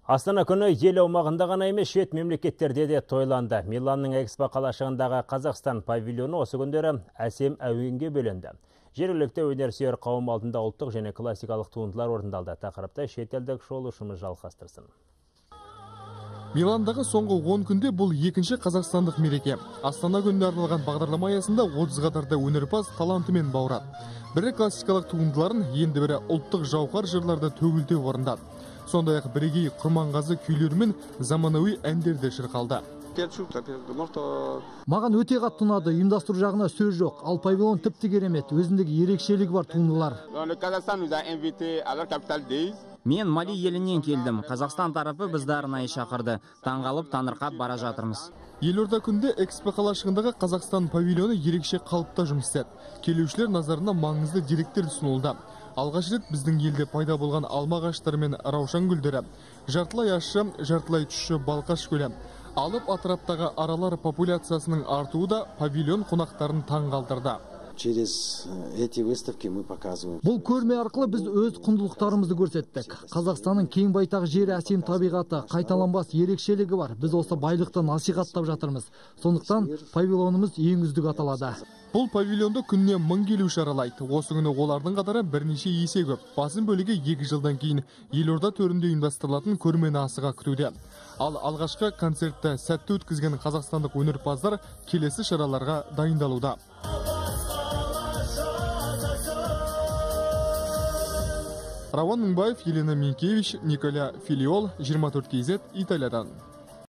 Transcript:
Астана күні ел аумағында ғана емес, шет мемлекеттерде де тойланды. Миланның Экспо қалашығындағы Қазақстан павильоны осы күндері әсем әуенге бөленді. Жергілікті өнерсүйер қауым алдында ұлттық және классикалық туындылар орындалды. Тақырыпта шетелдік шолушымыз жалғастырсын. Миландағы соңғы 10 күнде бұл екінші қазақстандық мереке. Астана күніне арналған бағдарлама аясында 30-ға тарта өнерпаз талантымен баурады. Бірі классикалық туындыларын, енді бірі ұлттық жауһар жырларды төгілте орындады. Сондай-ақ бірегей Құрманғазы күйлері мен заманауи әндерді шырқалды. Маған өте қатты ұнады, ұйымдастыру жағына сөз жоқ. Ал павильон тіпті керемет, өзіндегі ерекшелігі бар туындылар. Мен Мали елінен келдім. Қазақстан тарапы бізді арнайы шақырды. Таңғалып, таңырқап бара жатырмыз. Елорда күнде Экспо қалашығындағы Қазақстан павильоны ерекше қалыпта жұмыс істеді. Келушілер назарына маңызды деректер ұсынылды. Алғаш рет біздің елде пайда болған алма ағаштары мен раушан гүлдері, жартылай ащы, жартылай тұщы балқаш көлі, алып атыраптағы аралар популяциясының артуы да павильон қонақтарын таң қалдырды. Через эти выставки мы показываем. Бұл көрме арқылы біз өз құндылықтарымызды көрсеттік. Қазақстанның кең байтақ жері, әсем табиғаты, қайталанбас ерекшелігі бар. Біз осы байлықты насихаттап жатырмыз. Сондықтан павильонымыз ең үздік аталады. Бұл павильонды күніне 1000 келуші аралайды. Осы күні олардың қатары бірнеше есе көп. Басым бөлігі 2 жылдан кейін Елорда төрінде ұйымдастырылатын көрмені асыға күтуде. Ал алғашқы концертті сәтті өткізген қазақстандық өнерпаздар келесі шараларға дайындалуда. Рауан Мыңбаев, Елена Минкевич, Николя Филиол, 24 KZ, Италиядан.